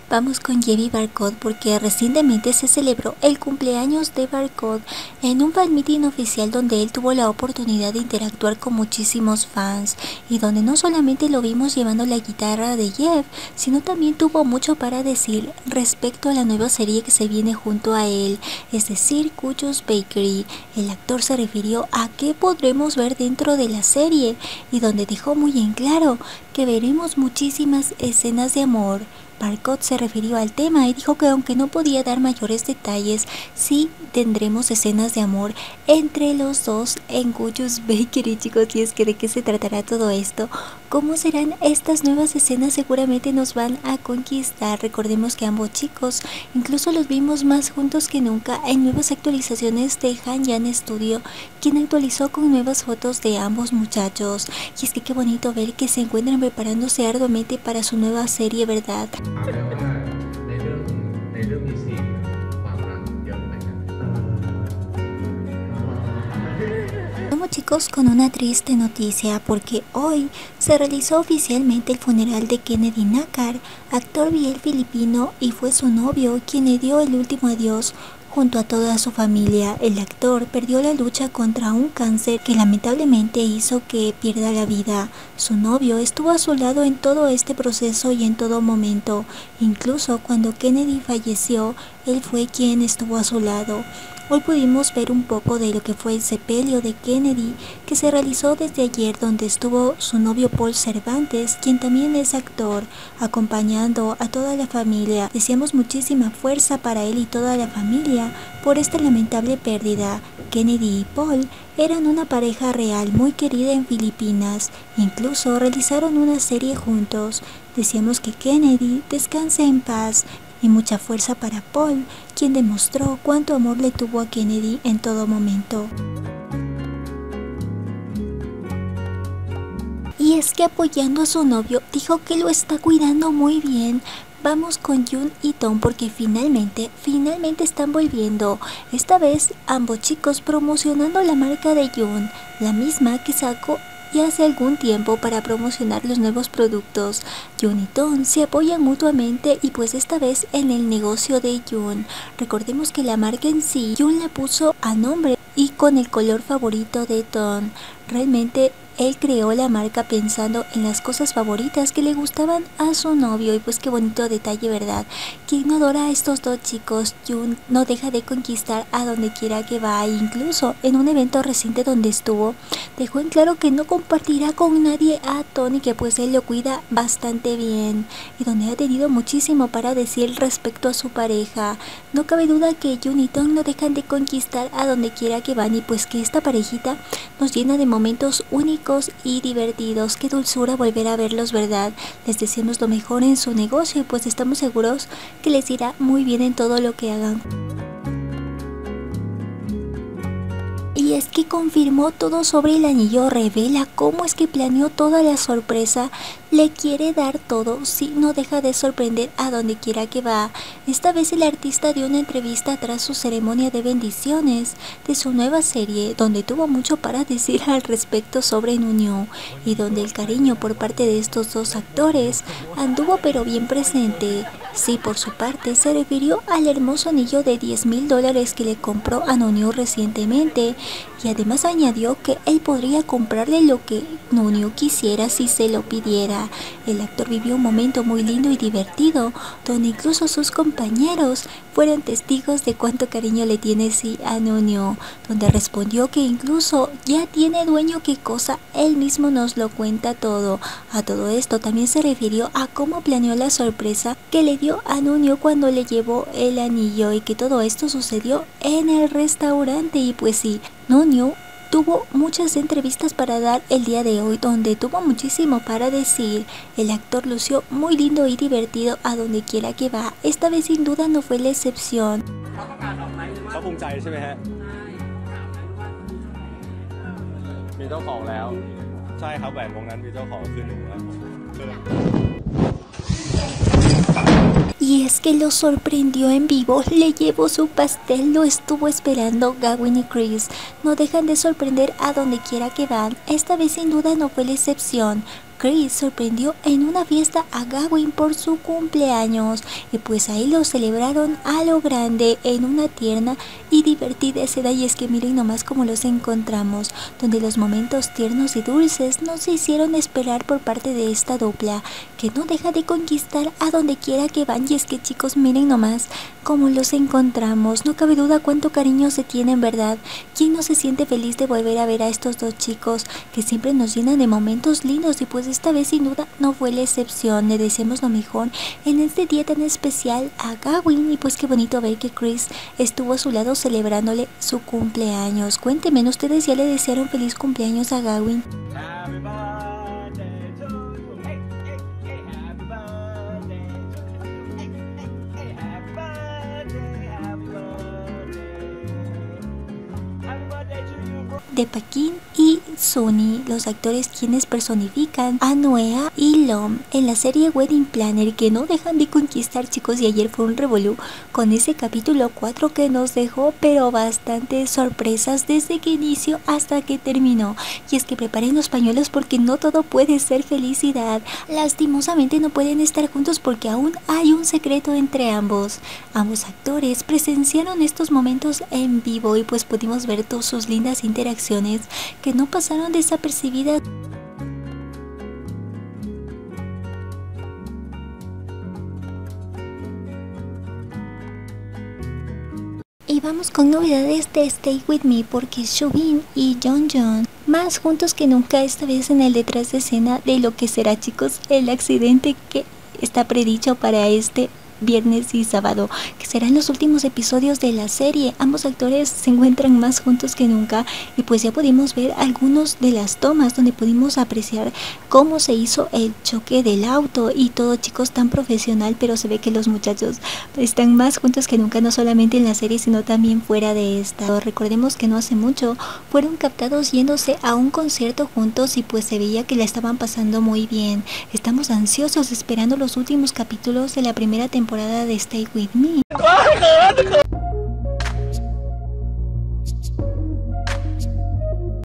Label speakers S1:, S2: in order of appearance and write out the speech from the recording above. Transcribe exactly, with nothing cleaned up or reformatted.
S1: Vamos con Javi Barcott porque recientemente se celebró el cumpleaños de Barcott en un fan meeting oficial donde él tuvo la oportunidad de interactuar con muchísimos fans y donde no solamente lo vimos llevando la guitarra de Jeff, sino también tuvo mucho para decir respecto a la nueva serie que se viene junto a él, es decir, Cujo's Bakery. El actor se refirió a qué podremos ver dentro de la serie y donde dejó muy en claro que veremos muchísimas escenas de amor. Barcott se refirió al tema y dijo que aunque no podía dar mayores detalles, sí tendremos escenas de amor entre los dos en Cujo's Bakery, chicos. Y es que de qué se tratará todo esto, cómo serán estas nuevas escenas, seguramente nos van a conquistar. Recordemos que ambos chicos incluso los vimos más juntos que nunca en nuevas actualizaciones de Han-Yan Studio, quien actualizó con nuevas fotos de ambos muchachos. Y es que qué bonito ver que se encuentran preparándose arduamente para su nueva serie, ¿verdad? Vamos chicos con una triste noticia porque hoy se realizó oficialmente el funeral de Kennedy Nácar, actor biel filipino, y fue su novio quien le dio el último adiós junto a toda su familia. El actor perdió la lucha contra un cáncer que lamentablemente hizo que pierda la vida. Su novio estuvo a su lado en todo este proceso y en todo momento. Incluso cuando Kennedy falleció, él fue quien estuvo a su lado. Hoy pudimos ver un poco de lo que fue el sepelio de Kennedy que se realizó desde ayer, donde estuvo su novio Paul Cervantes, quien también es actor, acompañando a toda la familia. Deseamos muchísima fuerza para él y toda la familia por esta lamentable pérdida. Kennedy y Paul eran una pareja real muy querida en Filipinas, incluso realizaron una serie juntos. Deseamos que Kennedy descanse en paz y mucha fuerza para Paul, quien demostró cuánto amor le tuvo a Kennedy en todo momento. Y es que apoyando a su novio, dijo que lo está cuidando muy bien. Vamos con Jun y Tom porque finalmente, finalmente están volviendo. Esta vez ambos chicos promocionando la marca de Jun, la misma que sacó y hace algún tiempo para promocionar los nuevos productos. Jun y Tom se apoyan mutuamente y pues esta vez en el negocio de Jun. Recordemos que la marca en sí, Jun la puso a nombre y con el color favorito de Tom. Realmente él creó la marca pensando en las cosas favoritas que le gustaban a su novio y pues qué bonito detalle, ¿verdad? Quien no adora a estos dos chicos. Jun no deja de conquistar a donde quiera que va, e incluso en un evento reciente donde estuvo, dejó en claro que no compartirá con nadie a Tony, que pues él lo cuida bastante bien y donde ha tenido muchísimo para decir respecto a su pareja. No cabe duda que Jun y Tom no dejan de conquistar a donde quiera que van y pues que esta parejita nos llena de momentos únicos y divertidos. Qué dulzura volver a verlos, ¿verdad? Les deseamos lo mejor en su negocio y pues estamos seguros que les irá muy bien en todo lo que hagan. Y es que confirmó todo sobre el anillo, revela cómo es que planeó toda la sorpresa, le quiere dar todo, sí, no deja de sorprender a donde quiera que va. Esta vez el artista dio una entrevista tras su ceremonia de bendiciones de su nueva serie, donde tuvo mucho para decir al respecto sobre Nuño y donde el cariño por parte de estos dos actores anduvo pero bien presente. Sí, por su parte se refirió al hermoso anillo de diez mil dólares que le compró a Nuño recientemente y además añadió que él podría comprarle lo que Nuño quisiera si se lo pidiera. El actor vivió un momento muy lindo y divertido, donde incluso sus compañeros fueron testigos de cuánto cariño le tiene sí a Nuño, donde respondió que incluso ya tiene dueño, qué cosa, él mismo nos lo cuenta todo. A todo esto también se refirió a cómo planeó la sorpresa que le dio a Nuño cuando le llevó el anillo y que todo esto sucedió en el restaurante. Y pues sí, Nuño tuvo muchas entrevistas para dar el día de hoy, donde tuvo muchísimo para decir. El actor lució muy lindo y divertido a donde quiera que va. Esta vez sin duda no fue la excepción. Y es que lo sorprendió en vivo, le llevó su pastel, lo estuvo esperando. Gavin y Chris no dejan de sorprender a donde quiera que van. Esta vez sin duda no fue la excepción. Chris sorprendió en una fiesta a Gawyn por su cumpleaños y pues ahí lo celebraron a lo grande en una tierna y divertida escena. Y es que miren nomás cómo los encontramos, donde los momentos tiernos y dulces no se hicieron esperar por parte de esta dupla que no deja de conquistar a donde quiera que van. Y es que chicos, miren nomás cómo los encontramos, no cabe duda cuánto cariño se tienen, ¿verdad? ¿Quién no se siente feliz de volver a ver a estos dos chicos que siempre nos llenan de momentos lindos? Y pues esta vez sin duda no fue la excepción. Le deseamos lo mejor en este día tan especial a Gawyn y pues qué bonito ver que Chris estuvo a su lado celebrándole su cumpleaños. Cuéntenme, ¿ustedes ya le desearon feliz cumpleaños a Gawyn? De Paquin y Sunny, los actores quienes personifican a Noea y Lom en la serie Wedding Planner, que no dejan de conquistar, chicos. Y ayer fue un revolú con ese capítulo cuatro que nos dejó pero bastantes sorpresas desde que inició hasta que terminó. Y es que preparen los pañuelos porque no todo puede ser felicidad. Lastimosamente no pueden estar juntos porque aún hay un secreto entre ambos. Ambos actores presenciaron estos momentos en vivo y pues pudimos ver todas sus lindas interacciones que no pasaron desapercibidas. Y vamos con novedades de Stay With Me porque Soobin y Yeonjun más juntos que nunca, esta vez en el detrás de escena de lo que será, chicos, el accidente que está predicho para este viernes y sábado, que serán los últimos episodios de la serie. Ambos actores se encuentran más juntos que nunca y pues ya pudimos ver algunos de las tomas donde pudimos apreciar cómo se hizo el choque del auto y todo, chicos, tan profesional, pero se ve que los muchachos están más juntos que nunca, no solamente en la serie sino también fuera de esta. Recordemos que no hace mucho fueron captados yéndose a un concierto juntos y pues se veía que la estaban pasando muy bien. Estamos ansiosos esperando los últimos capítulos de la primera temporada de Stay With Me.